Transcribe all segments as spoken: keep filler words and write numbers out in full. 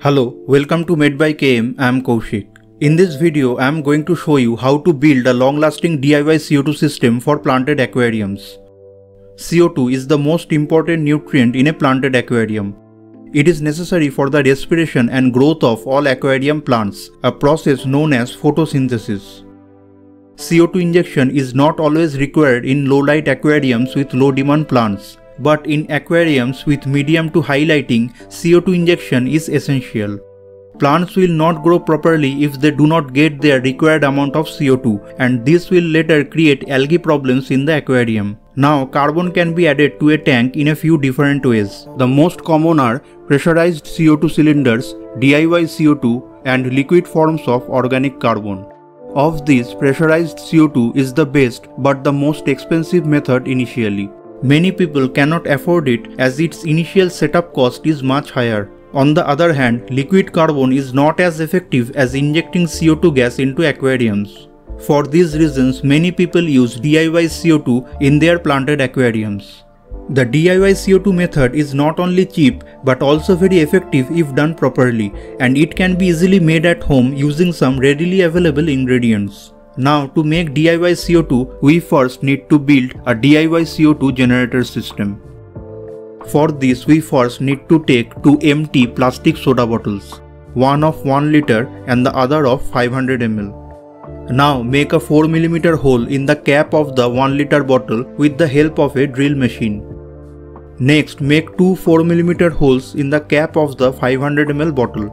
Hello, welcome to Made by K M. I am Kaushik. In this video, I am going to show you how to build a long-lasting D I Y C O two system for planted aquariums. C O two is the most important nutrient in a planted aquarium. It is necessary for the respiration and growth of all aquarium plants, a process known as photosynthesis. C O two injection is not always required in low-light aquariums with low-demand plants. But in aquariums with medium to high lighting, C O two injection is essential. Plants will not grow properly if they do not get their required amount of C O two, and this will later create algae problems in the aquarium. Now, carbon can be added to a tank in a few different ways. The most common are pressurized C O two cylinders, D I Y C O two, and liquid forms of organic carbon. Of these, pressurized C O two is the best but the most expensive method initially. Many people cannot afford it as its initial setup cost is much higher. On the other hand, liquid carbon is not as effective as injecting C O two gas into aquariums. For these reasons, many people use D I Y C O two in their planted aquariums. The D I Y C O two method is not only cheap but also very effective if done properly, and it can be easily made at home using some readily available ingredients. Now, to make D I Y C O two, we first need to build a D I Y C O two generator system. For this, we first need to take two empty plastic soda bottles, one of one liter and the other of five hundred milliliters. Now, make a four millimeter hole in the cap of the one liter bottle with the help of a drill machine. Next, make two four millimeter holes in the cap of the five hundred milliliter bottle.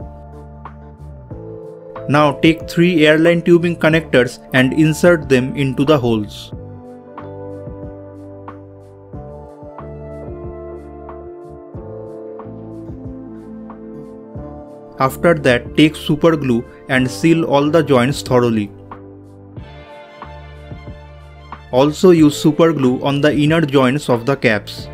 Now take three airline tubing connectors and insert them into the holes. After that, take super glue and seal all the joints thoroughly. Also use super glue on the inner joints of the caps.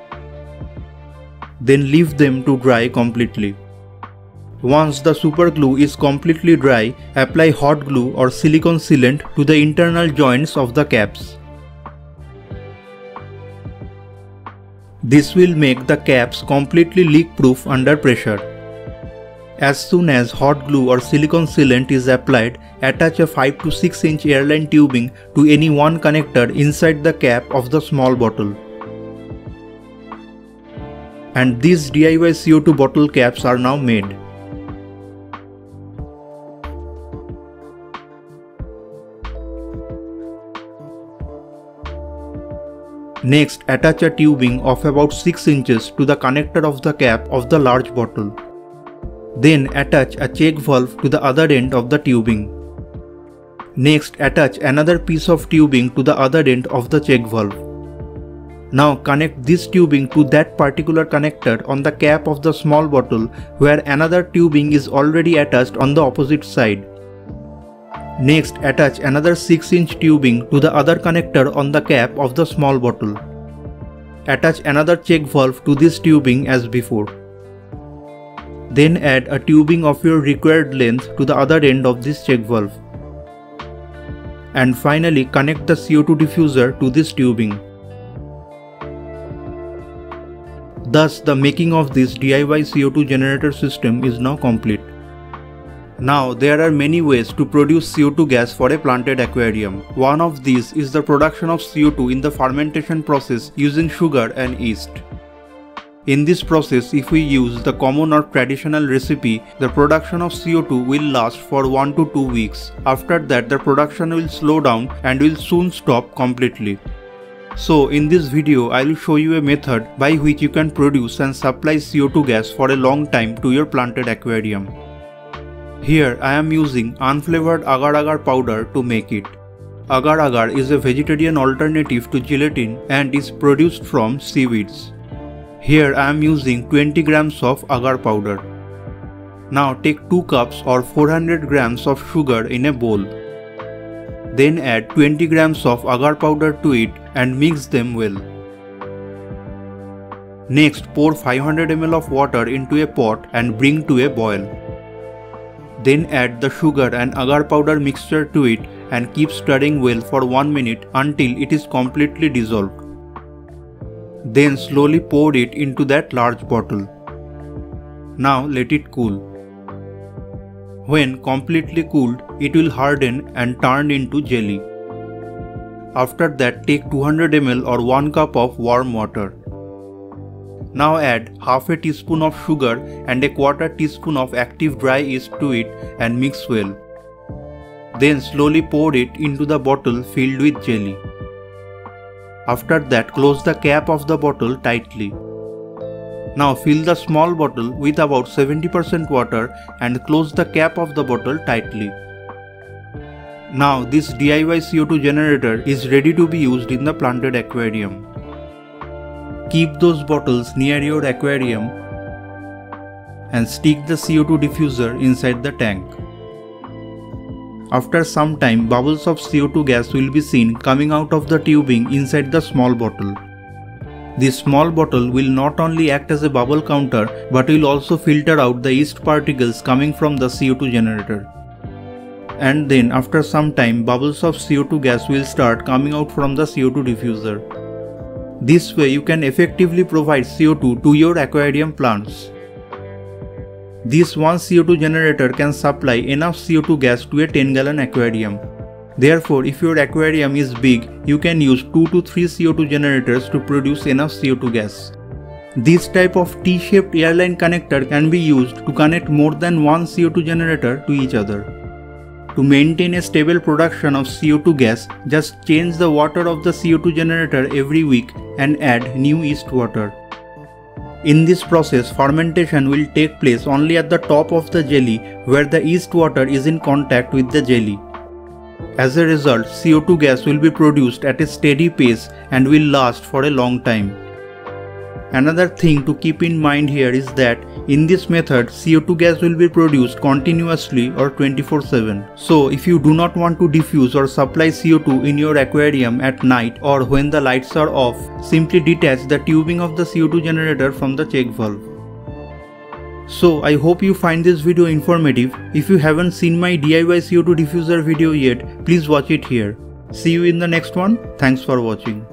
Then leave them to dry completely. Once the super glue is completely dry, apply hot glue or silicone sealant to the internal joints of the caps. This will make the caps completely leak-proof under pressure. As soon as hot glue or silicone sealant is applied, attach a five to six inch airline tubing to any one connector inside the cap of the small bottle. And these D I Y C O two bottle caps are now made. Next, attach a tubing of about six inches to the connector of the cap of the large bottle. Then attach a check valve to the other end of the tubing. Next, attach another piece of tubing to the other end of the check valve. Now connect this tubing to that particular connector on the cap of the small bottle where another tubing is already attached on the opposite side. Next, attach another six inch tubing to the other connector on the cap of the small bottle. Attach another check valve to this tubing as before. Then add a tubing of your required length to the other end of this check valve. And finally, connect the C O two diffuser to this tubing. Thus, the making of this D I Y C O two generator system is now complete. Now, there are many ways to produce C O two gas for a planted aquarium. One of these is the production of C O two in the fermentation process using sugar and yeast. In this process, if we use the common or traditional recipe, the production of C O two will last for one to two weeks. After that, the production will slow down and will soon stop completely. So, in this video, I will show you a method by which you can produce and supply C O two gas for a long time to your planted aquarium. Here I am using unflavored agar-agar powder to make it. Agar-agar is a vegetarian alternative to gelatin and is produced from seaweeds. Here I am using twenty grams of agar powder. Now take two cups or four hundred grams of sugar in a bowl. Then add twenty grams of agar powder to it and mix them well. Next, pour five hundred milliliters of water into a pot and bring to a boil. Then add the sugar and agar powder mixture to it and keep stirring well for one minute until it is completely dissolved. Then slowly pour it into that large bottle. Now let it cool. When completely cooled, it will harden and turn into jelly. After that, take two hundred milliliters or one cup of warm water. Now add half a teaspoon of sugar and a quarter teaspoon of active dry yeast to it and mix well. Then slowly pour it into the bottle filled with jelly. After that, close the cap of the bottle tightly. Now fill the small bottle with about seventy percent water and close the cap of the bottle tightly. Now this D I Y C O two generator is ready to be used in the planted aquarium. Keep those bottles near your aquarium and stick the C O two diffuser inside the tank. After some time, bubbles of C O two gas will be seen coming out of the tubing inside the small bottle. This small bottle will not only act as a bubble counter but will also filter out the yeast particles coming from the C O two generator. And then after some time, bubbles of C O two gas will start coming out from the C O two diffuser. This way you can effectively provide C O two to your aquarium plants. This one C O two generator can supply enough C O two gas to a ten gallon aquarium. Therefore, if your aquarium is big, you can use two to three C O two generators to produce enough C O two gas. This type of T-shaped airline connector can be used to connect more than one C O two generator to each other. To maintain a stable production of C O two gas, just change the water of the C O two generator every week and add new yeast water. In this process, fermentation will take place only at the top of the jelly where the yeast water is in contact with the jelly. As a result, C O two gas will be produced at a steady pace and will last for a long time. Another thing to keep in mind here is that in this method, C O two gas will be produced continuously or twenty-four seven. So if you do not want to diffuse or supply C O two in your aquarium at night or when the lights are off, simply detach the tubing of the C O two generator from the check valve. So I hope you find this video informative. If you haven't seen my D I Y C O two diffuser video yet, please watch it here. See you in the next one. Thanks for watching.